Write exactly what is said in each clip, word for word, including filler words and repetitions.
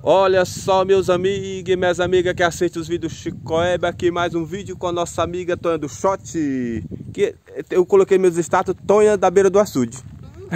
Olha só, meus amigos e minhas amigas que assistem os vídeos Chicoeba, aqui mais um vídeo com a nossa amiga Tonha do Shot. Que eu coloquei meus status, Tonha da beira do açude. Hum.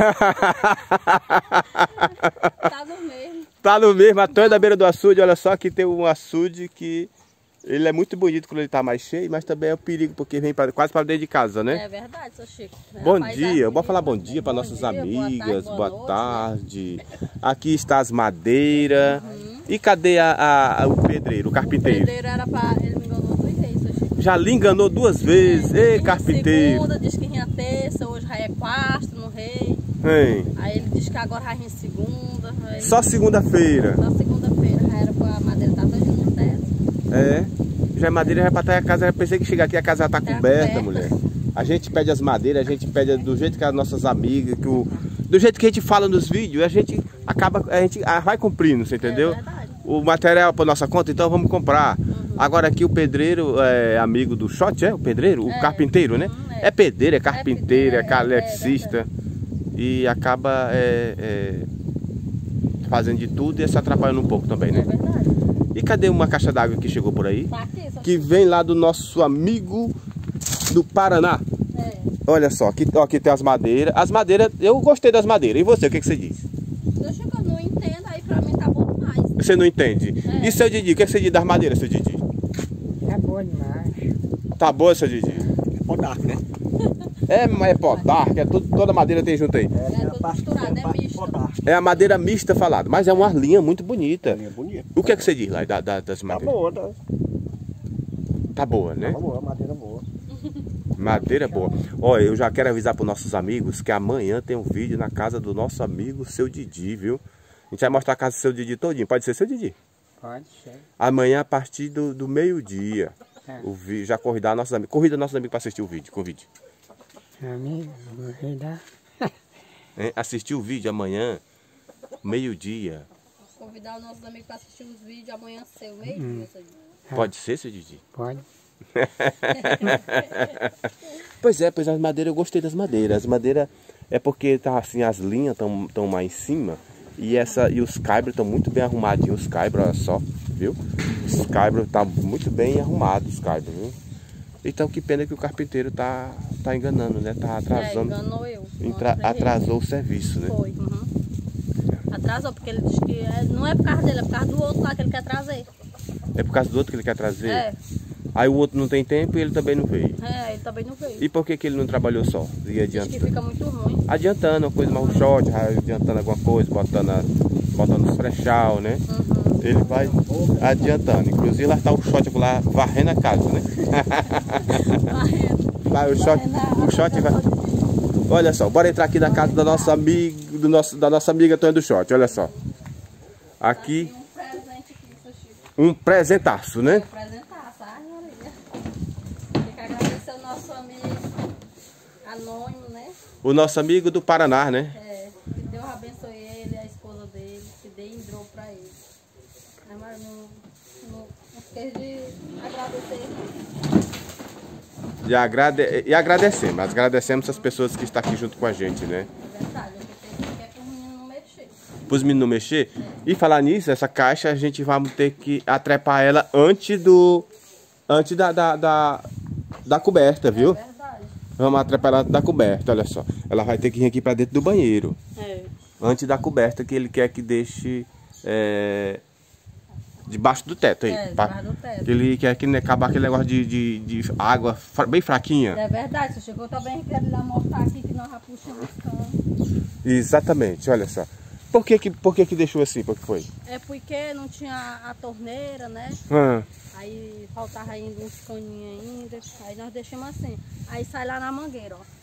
Tá no mesmo. Tá no mesmo, a Tonha da beira do açude. Olha só, aqui tem um açude que ele é muito bonito quando ele tá mais cheio, mas também é um perigo porque vem pra, quase para dentro de casa, né? É verdade, seu Chico. Bom Rapaz, dia, aqui, bom falar bom dia para nossas dia, amigas, boa tarde. Boa tarde. Né? Aqui está as madeiras. Uhum. E cadê a, a, a, o pedreiro, o carpinteiro? O pedreiro era para... Ele me enganou duas vezes, seu Chico. Já lhe enganou duas vezes? É, Ei, carpinteiro. Segunda, disse que vinha terça, hoje já é quarta, no rei. Hein? Aí ele disse que agora já vinha segunda. Aí... Só segunda-feira? Só segunda-feira, já era para a madeira estar toda no teto. É, já é madeira, já é para estar a casa, eu pensei que chegar aqui a casa já tá, tá coberta, coberta, mulher. A gente pede as madeiras, a gente pede do jeito que as nossas amigas, que o, do jeito que a gente fala nos vídeos, a gente acaba, a gente vai cumprindo, você entendeu? É o material para nossa conta, então vamos comprar. Uhum. Agora aqui o pedreiro é amigo do Shot, é? O pedreiro? O é, carpinteiro, né? Uhum, é. é pedreiro, é carpinteiro, é, é calexista. É, e acaba é, é, fazendo de tudo e se atrapalhando um pouco também, né? É verdade. E cadê uma caixa d'água que chegou por aí? Tá aqui, que vem lá do nosso amigo do Paraná. É. Olha só, aqui, ó, aqui tem as madeiras. As madeiras, eu gostei das madeiras. E você, o que, que você diz? Eu chego, eu não entendo, aí pra mim tá bom demais. Você não entende? É. E seu Didi, o que, que você diz das madeiras, seu Didi? Tá boa demais. Tá boa, seu Didi? É podarca, né? É, é podarca, é tudo, toda madeira tem junto aí. É, é tudo misturado, é misto. É a madeira mista falada, mas é uma linha muito bonita. Linha bonita. O que é que você diz lá da, da, das madeiras? Tá boa, tá? Tá boa, né? Tá boa, madeira boa. Madeira boa. Olha, eu já quero avisar para os nossos amigos que amanhã tem um vídeo na casa do nosso amigo, seu Didi, viu? A gente vai mostrar a casa do seu Didi todinho. Pode ser, seu Didi? Pode ser. Amanhã, a partir do, do meio-dia, é. o vídeo, já convidar nossos amigos. Convida nossos amigos para assistir o vídeo. Convide. Amigo, convidar. Assistir o vídeo amanhã, meio-dia. Convidar os nossos amigos para assistir os vídeos amanhã seu, meio-dia. Hum. Pode ser, seu Didi? Pode. Pois é, pois as madeiras, eu gostei das madeiras. As madeiras é porque tá assim, as linhas estão tão mais em cima e, essa, e os caibros estão muito bem arrumadinhos. Os caibros, olha só, viu? Os caibros tá muito bem arrumados, os caibros, viu? Então que pena que o carpinteiro tá, tá enganando, né? Tá atrasando. É, enganou eu. Entra, atrasou o serviço, né? Foi, uhum. Atrasou, porque ele disse que é, não é por causa dele, é por causa do outro lá que ele quer trazer. É por causa do outro que ele quer trazer? É. Aí o outro não tem tempo e ele também não veio. É, ele também não veio. E por que que ele não trabalhou só? E adianta? Diz que fica muito ruim. Adiantando uma coisa mais um shot, adiantando alguma coisa, botando, a, botando os frechal, né? Uhum. Ele vai adiantando. Inclusive lá está o shot lá varrendo a casa, né? Varrendo. Vai, o shot, o shot vai... Olha só, bora entrar aqui na casa da nossa amiga, do nosso, da nossa amiga Tonha do Shot, olha só. Aqui, um presente aqui, seu Chico. Um presentaço, né? Um presentaço, ai, Maria. Tem que agradecer o nosso amigo anônimo, né? O nosso amigo do Paraná, né? É, que Deus abençoe ele, a esposa dele, que dê hidro pra ele. Mas não, não, não esqueça de agradecer. E, agrade... e agradecemos, agradecemos as pessoas que estão aqui junto com a gente, né? É verdade, eu pensei que é para os meninos não mexer. Para os meninos não mexer? É. E falar nisso, essa caixa a gente vai ter que atrepar ela antes do... Antes da, da, da, da coberta, viu? É verdade. Vamos atrepar ela da coberta, olha só. Ela vai ter que vir aqui para dentro do banheiro. É. Antes da coberta que ele quer que deixe... É... debaixo do teto aí. É, debaixo do teto. Ele quer que acabar aquele negócio de, de, de água bem fraquinha. É verdade, você chegou também querendo lá mostrar aqui que nós já puxamos os canos. Exatamente, olha só. Por que que, por que que deixou assim? Por que foi? É porque não tinha a torneira, né? Ah. Aí faltava ainda uns caninhos ainda. Aí nós deixamos assim. Aí sai lá na mangueira, ó.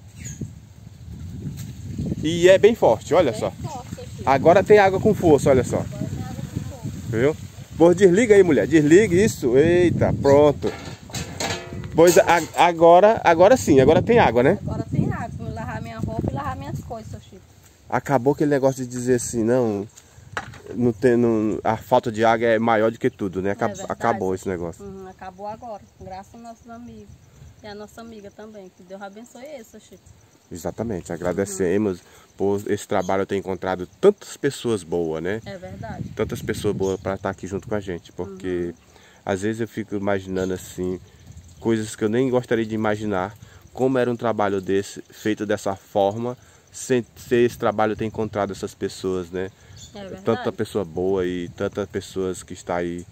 E é bem forte, olha bem só. Forte aqui. Agora tem água com força, olha só. Agora tem água com força. Viu? Pois desliga aí, mulher. Desliga isso. Eita, pronto. Pois a, agora, agora sim, agora tem água, né? Agora tem água. Vou lavar minha roupa e lavar minhas coisas, seu Chico. Acabou aquele negócio de dizer assim, não, não tem, não, a falta de água é maior do que tudo, né? Acab, é acabou esse negócio. Uhum, acabou agora, graças aos nossos amigos. E a nossa amiga também, que Deus abençoe ele, seu Chico. Exatamente, agradecemos uhum. por esse trabalho ter encontrado tantas pessoas boas, né? É verdade. Tantas pessoas boas para estar aqui junto com a gente, porque uhum. às vezes eu fico imaginando assim, coisas que eu nem gostaria de imaginar, como era um trabalho desse, feito dessa forma, sem ser esse trabalho ter encontrado essas pessoas, né? É verdade. Tanta pessoa boa e tantas pessoas que está aí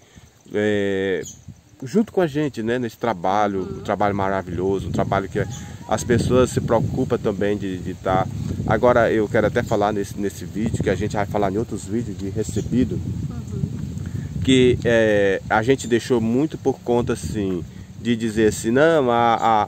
é, junto com a gente, né? Nesse trabalho, uhum. um trabalho maravilhoso, um trabalho que as pessoas se preocupam também de estar. Agora eu quero até falar nesse, nesse vídeo, que a gente vai falar em outros vídeos de recebido, uhum. que é, a gente deixou muito por conta assim, de dizer assim, não, a, a,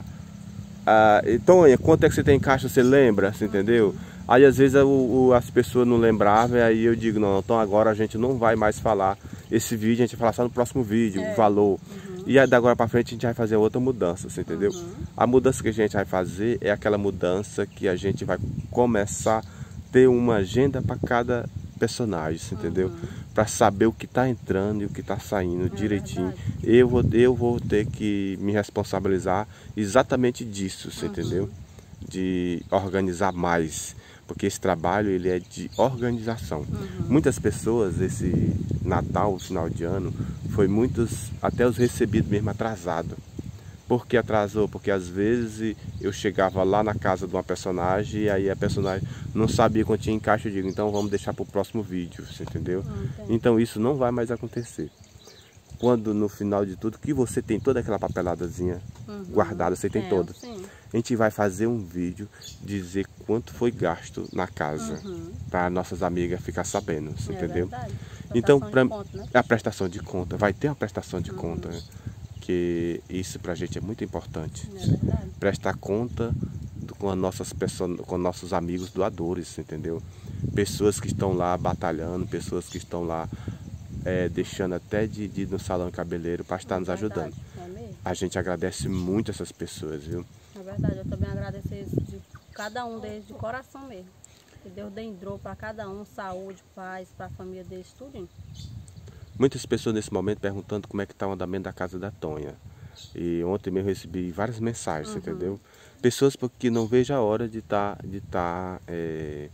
a Tonha, quanto é que você tem em caixa, você lembra, você entendeu? Aí às vezes o, o, as pessoas não lembravam, e aí eu digo, não, então agora a gente não vai mais falar esse vídeo, a gente vai falar só no próximo vídeo, é. o valor. Uhum. E aí, da agora para frente a gente vai fazer outra mudança, você entendeu? Uhum. A mudança que a gente vai fazer é aquela mudança que a gente vai começar a ter uma agenda para cada personagem, você uhum. entendeu? Para saber o que está entrando e o que está saindo é direitinho. Eu vou, eu vou ter que me responsabilizar exatamente disso, você uhum. entendeu? De organizar mais. Porque esse trabalho ele é de organização. Uhum. Muitas pessoas, esse Natal, final de ano, foi muitos, até os recebidos mesmo atrasado. Por que atrasou? Porque às vezes eu chegava lá na casa de uma personagem e aí a personagem não sabia quanto tinha em caixa, eu digo, então vamos deixar para o próximo vídeo, você entendeu? Uhum. Então isso não vai mais acontecer. Quando no final de tudo, que você tem toda aquela papeladazinha uhum. guardada, você tem é, toda. Sim. A gente vai fazer um vídeo, dizer quanto foi gasto na casa, uhum. para nossas amigas ficar sabendo, você é entendeu? Verdade. Então, pra, conta, né? a prestação de conta, vai ter uma prestação de uhum. conta, né? Que isso pra gente é muito importante. É verdade. Prestar conta do, com, as nossas pessoas, com nossos amigos doadores, entendeu? Pessoas que estão lá batalhando, pessoas que estão lá É, deixando até de, de ir no salão cabeleireiro para estar é nos ajudando. É mesmo? A gente agradece muito essas pessoas, viu? É verdade, eu também agradeço de cada um deles de coração mesmo. Que Deus dendrou para cada um saúde, paz, para a família deles, tudo. Muitas pessoas nesse momento perguntando como é que está o andamento da casa da Tonha. E ontem mesmo eu recebi várias mensagens, uhum. entendeu? Pessoas que não vejam a hora de estar tá, de tá, é,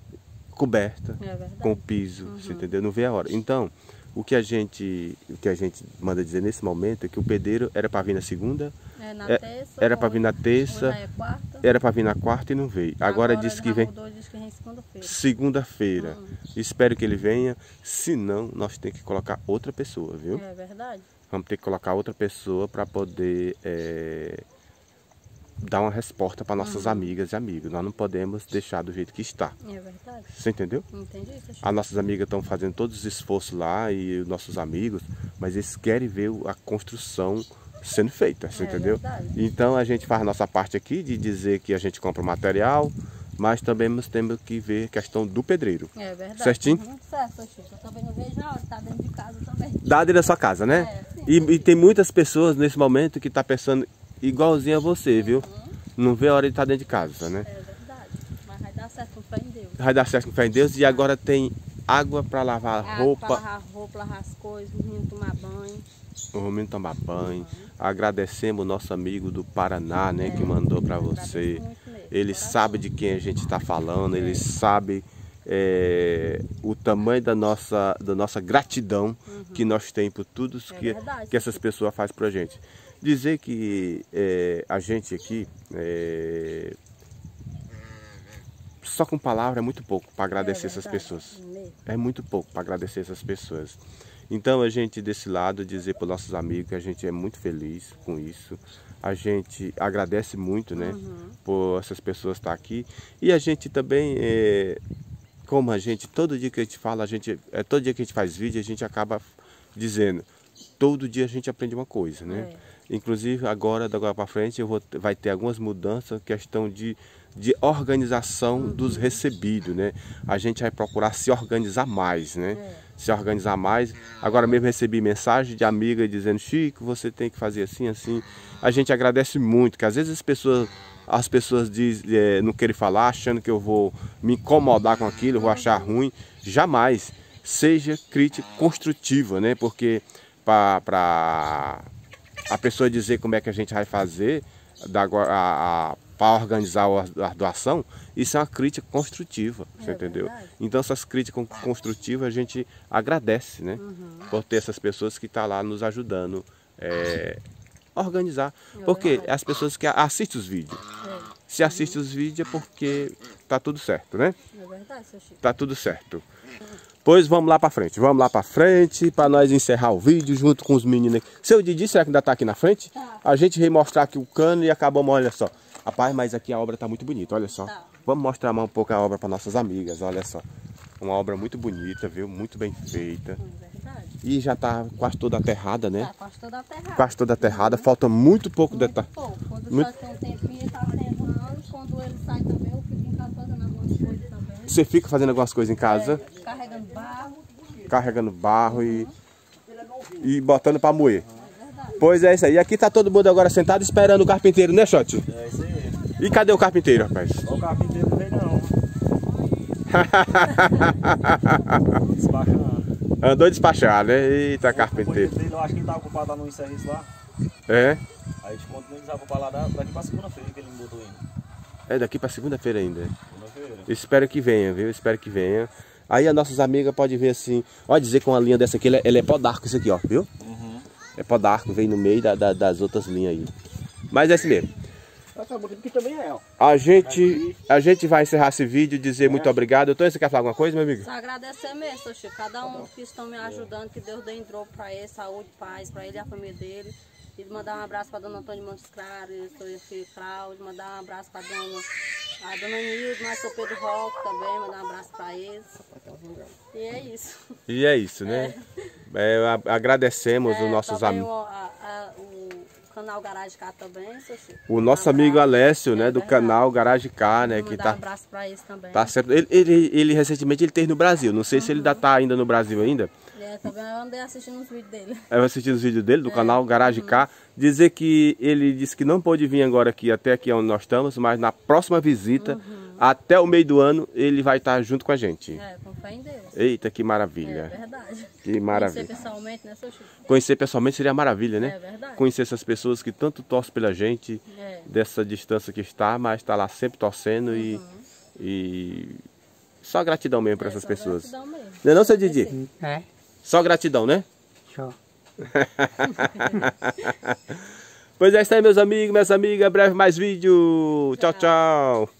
coberta é com o piso, uhum. você entendeu? Não vê a hora. Então, o que a gente, o que a gente manda dizer nesse momento é que o pedreiro era para vir na segunda, é, na terça, era para vir na terça, é quarta, era para vir na quarta e não veio. Agora, Agora disse que vem segunda-feira. Segunda-feira. Hum. Espero que ele venha. Se não, nós temos que colocar outra pessoa, viu? É verdade. Vamos ter que colocar outra pessoa para poder é, dar uma resposta para nossas uhum. amigas e amigos. Nós não podemos deixar do jeito que está. É verdade. Você entendeu? Entendi isso. As nossas amigas estão fazendo todos os esforços lá e os nossos amigos, mas eles querem ver a construção sendo feita, você é entendeu? Verdade. Então a gente faz a nossa parte aqui de dizer que a gente compra o material, mas também nós temos que ver a questão do pedreiro. É verdade. Certinho? Uhum. Certo, Chico. Eu também não vejo a hora de estar dentro de casa também. Dá dentro da sua casa, né? É, sim, e, e tem muitas pessoas nesse momento que estão pensando igualzinho a você, viu? Uhum. Não vê a hora de estar dentro de casa, né? É verdade. Mas vai dar certo com fé em Deus. Vai dar certo com fé em Deus. E agora tem água para lavar água roupa. Para lavar roupa, lavar as coisas, o menino tomar banho. O menino tomar banho. Uhum. Agradecemos o nosso amigo do Paraná, né? É, que mandou para você. Ele sabe de quem a gente está falando. Ele sabe é, o tamanho da nossa, da nossa gratidão uhum. que nós temos por tudo é que, que essas pessoas fazem para a gente. Dizer que é, a gente aqui, é, só com palavra é muito pouco para agradecer é essas pessoas. É muito pouco para agradecer essas pessoas. Então a gente desse lado dizer para os nossos amigos que a gente é muito feliz com isso. A gente agradece muito, né, uhum. por essas pessoas estar aqui. E a gente também, é, como a gente, todo dia que a gente fala, a gente, é, todo dia que a gente faz vídeo, a gente acaba dizendo, todo dia a gente aprende uma coisa, né? É. Inclusive agora, da agora para frente, eu vou, vai ter algumas mudanças, questão de, de organização uhum. dos recebidos, né? A gente vai procurar se organizar mais, né? É. Se organizar mais. Agora mesmo recebi mensagem de amiga dizendo, Chico, você tem que fazer assim, assim. A gente agradece muito, que às vezes as pessoas, as pessoas diz, é, não querem falar, achando que eu vou me incomodar com aquilo, eu vou achar ruim. Jamais. Seja crítica construtiva, né? Porque para a pessoa dizer como é que a gente vai fazer, da, a, a, para organizar a, a doação, isso é uma crítica construtiva, você É entendeu? verdade. Então essas críticas construtivas a gente agradece, né? Uhum. Por ter essas pessoas que estão lá nos ajudando é, a organizar. É Porque verdade. as pessoas que assistem os vídeos. É, Se assistem os vídeos é porque tá tudo certo, né? é verdade, seu Chico. Tá tudo certo. Pois vamos lá pra frente, vamos lá pra frente para nós encerrar o vídeo junto com os meninos aqui. Seu Didi, será que ainda tá aqui na frente? Tá. A gente veio mostrar aqui o cano e acabamos, olha só. Rapaz, mas aqui a obra tá muito bonita, olha só. Tá. Vamos mostrar mais um pouco a obra para nossas amigas, olha só. Uma obra muito bonita, viu? Muito bem feita. É verdade. E já tá quase toda aterrada, né? Tá quase toda aterrada. Quase toda aterrada, falta muito pouco Muito detalhe. pouco. Quando Muito- só tem um tempinho, ele tá aterrando. Quando ele sai também, eu fico em casa fazendo algumas coisas também. Você fica fazendo algumas coisas em casa, É, carregando barro. carregando barro e, e botando para moer. É verdade. Pois é isso aí. Aqui tá todo mundo agora sentado esperando o carpinteiro, né, Xote? É isso aí. E cadê o carpinteiro, rapaz? O carpinteiro não veio não. Despachando. Andou despachar, né? Eita, O carpinteiro. dele, eu acho que ele tava ocupado lá no serviço lá. É? Aí a gente conta que ele tava ocupado lá da- daqui pra segunda-feira que ele não botou ainda. É daqui pra segunda-feira ainda. Segunda-feira. Eu espero que venha, viu? Eu espero que venha. Aí as nossas amigas podem ver assim. Olha, dizer que uma linha dessa aqui, ela é, ela é pó d'arco isso aqui, ó, viu? Uhum. É pó d'arco, vem no meio da- da- das outras linhas aí. Mas é assim mesmo. Essa bonita aqui também é, ó. A gente, a gente vai encerrar esse vídeo e dizer muito obrigado. Então, você quer falar alguma coisa, meu amigo? Só agradecer mesmo, seu Chico. Cada um que estão me ajudando, que Deus dê em dobro para ele, saúde, paz, para ele e a família dele. E mandar um abraço para a dona Antônia Montes Claros, seu filho Cláudio, mandar um abraço para a dona, a dona Nilde, mas seu Pedro Roque também, mandar um abraço para eles. E é isso. E é isso, né? É, a- agradecemos É, os nossos também amigos. o, a- a- o canal Garagem K também, seu Chico. O nosso Um amigo abraço. Alessio, né? É Do verdade. canal Garagem K, né? Vou Que mandar tá, um abraço para eles também. tá sempre. Ele, ele, ele recentemente ele teve no Brasil. Não sei se ele ainda tá ainda no Brasil ainda. É, também eu andei assistindo os vídeos dele. Eu assisti os vídeos dele, do É. canal Garagem K. Dizer que ele disse que não pôde vir agora aqui, até aqui onde nós estamos, mas na próxima visita, Uhum. até o meio do ano, ele vai estar junto com a gente. É, com fé em Deus. Eita, que É maravilha. verdade. Que maravilha. Conhecer pessoalmente, né, seu Chico? Conhecer pessoalmente seria maravilha, né? É verdade. Conhecer essas pessoas que tanto torcem pela gente, É. dessa distância que está, mas está lá sempre torcendo e, Uhum. e só gratidão mesmo para É, essas só pessoas. gratidão mesmo. Não é não, seu Didi? É. Só gratidão, né? Show. Pois é, isso aí, meus amigos, minhas amigas. Breve mais vídeo. Tchau, tchau.